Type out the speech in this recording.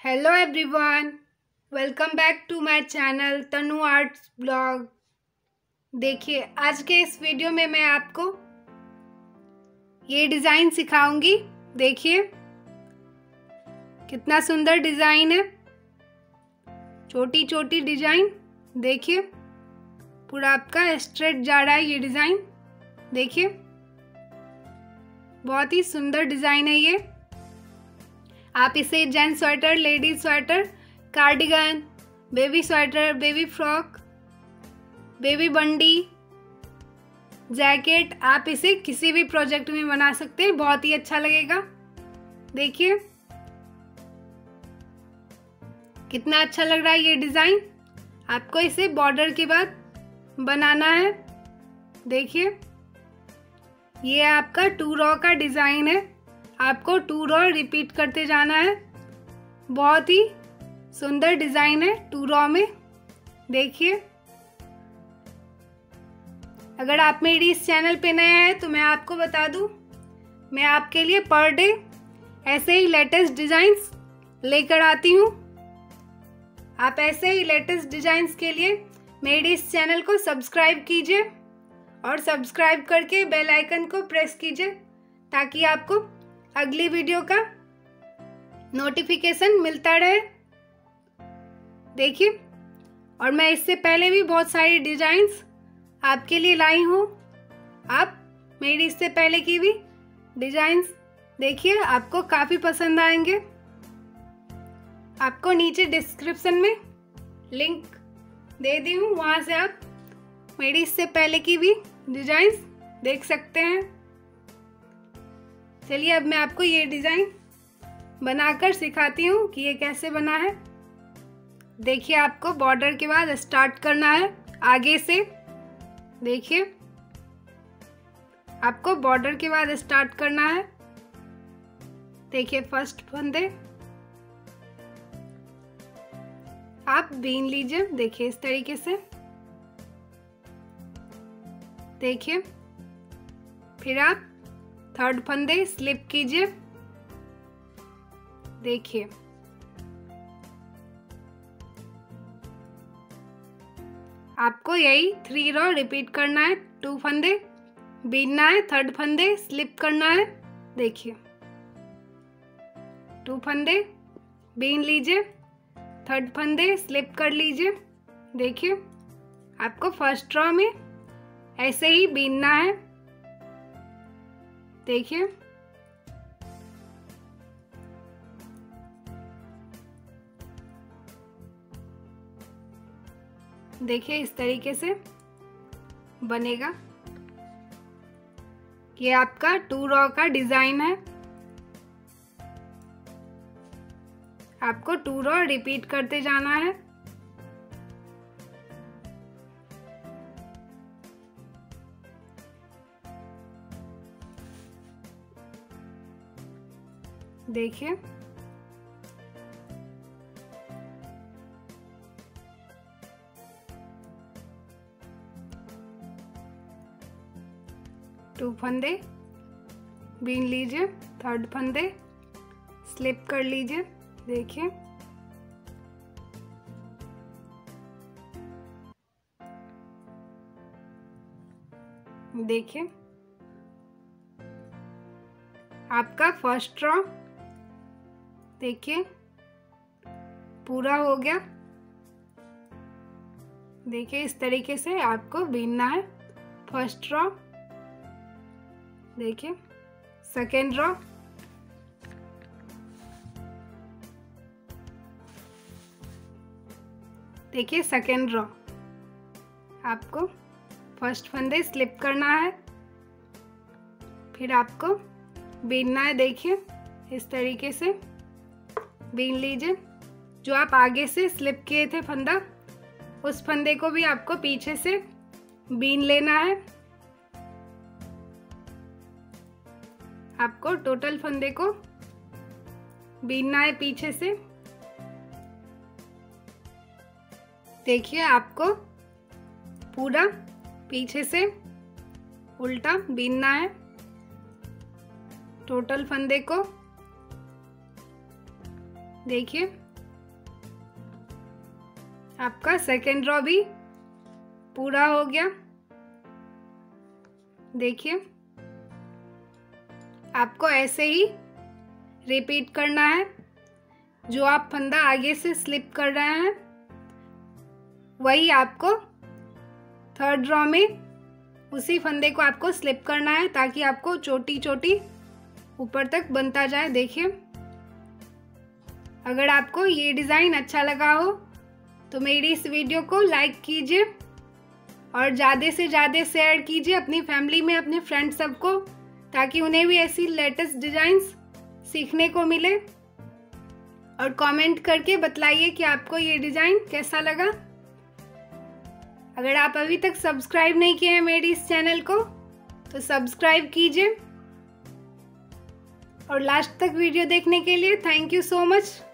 Hello everyone, welcome back to my channel Tanu arts blog. देखिए, आज के इस वीडियो में मैं आपको ये डिज़ाइन सिखाऊंगी। देखिए कितना सुंदर डिज़ाइन है, छोटी छोटी डिज़ाइन। देखिए पूरा आपका स्ट्रेट जा रहा है ये डिज़ाइन। देखिए बहुत ही सुंदर डिज़ाइन है ये। आप इसे gents sweater, ladies sweater, cardigan, baby sweater, baby frock, baby बंडी, जैकेट, आप इसे किसी भी प्रोजेक्ट में बना सकते हैं, बहुत ही अच्छा लगेगा। देखिए कितना अच्छा लग रहा है ये डिज़ाइन। आपको इसे बॉर्डर के बाद बनाना है। देखिए ये आपका 2 रॉ का डिज़ाइन है, आपको 2 रॉ रिपीट करते जाना है। बहुत ही सुंदर डिज़ाइन है 2 रॉ में। देखिए अगर आप मेरी इस चैनल पे नए हैं तो मैं आपको बता दूं, मैं आपके लिए पर डे ऐसे ही लेटेस्ट डिज़ाइंस लेकर आती हूं। आप ऐसे ही लेटेस्ट डिज़ाइंस के लिए मेरे इस चैनल को सब्सक्राइब कीजिए और सब्सक्राइब करके बेल आइकन को प्रेस कीजिए ताकि आपको अगली वीडियो का नोटिफिकेशन मिलता रहे। देखिए, और मैं इससे पहले भी बहुत सारी डिज़ाइंस आपके लिए लाई हूँ। आप मेरी इससे पहले की भी डिज़ाइंस देखिए, आपको काफ़ी पसंद आएंगे। आपको नीचे डिस्क्रिप्शन में लिंक दे दी हूँ, वहाँ से आप मेरी इससे पहले की भी डिज़ाइंस देख सकते हैं। चलिए अब मैं आपको ये डिज़ाइन बनाकर सिखाती हूँ कि ये कैसे बना है। देखिए आपको बॉर्डर के बाद स्टार्ट करना है आगे से। देखिए आपको बॉर्डर के बाद स्टार्ट करना है। देखिए फर्स्ट फंदे आप बीन लीजिए। देखिए इस तरीके से। देखिए फिर आप थर्ड फंदे स्लिप कीजिए। देखिए आपको यही 3 रॉ रिपीट करना है। 2 फंदे बीनना है, थर्ड फंदे स्लिप करना है। देखिए 2 फंदे बीन लीजिए, थर्ड फंदे स्लिप कर लीजिए। देखिए आपको फर्स्ट रॉ में ऐसे ही बीनना है। देखिए देखिए इस तरीके से बनेगा। ये आपका 2 रॉ का डिज़ाइन है। आपको 2 रॉ रिपीट करते जाना है। देखिए टू फंदे बीन लीजिए, थर्ड फंदे स्लिप कर लीजिए। देखिए देखिए आपका फर्स्ट रॉ देखिए पूरा हो गया। देखिए इस तरीके से आपको बीनना है फर्स्ट रॉ। देखिए सेकेंड रॉ, देखिए सेकेंड रॉ आपको फर्स्ट फंदे स्लिप करना है, फिर आपको बीनना है। देखिए इस तरीके से बीन लीजिए। जो आप आगे से स्लिप किए थे फंदा, उस फंदे को भी आपको पीछे से बीन लेना है। आपको टोटल फंदे को बीनना है पीछे से। देखिए आपको पूरा पीछे से उल्टा बीनना है टोटल फंदे को। देखिए आपका सेकेंड रो भी पूरा हो गया। देखिए, आपको ऐसे ही रिपीट करना है। जो आप फंदा आगे से स्लिप कर रहे हैं वही आपको थर्ड रो में उसी फंदे को आपको स्लिप करना है, ताकि आपको चोटी चोटी ऊपर तक बनता जाए। देखिए, अगर आपको ये डिज़ाइन अच्छा लगा हो तो मेरी इस वीडियो को लाइक कीजिए और ज़्यादा से ज़्यादा शेयर कीजिए अपनी फैमिली में, अपने फ्रेंड्स सबको, ताकि उन्हें भी ऐसी लेटेस्ट डिज़ाइंस सीखने को मिले। और कमेंट करके बतलाइए कि आपको ये डिज़ाइन कैसा लगा। अगर आप अभी तक सब्सक्राइब नहीं किए हैं मेरी इस चैनल को तो सब्सक्राइब कीजिए। और लास्ट तक वीडियो देखने के लिए थैंक यू सो मच।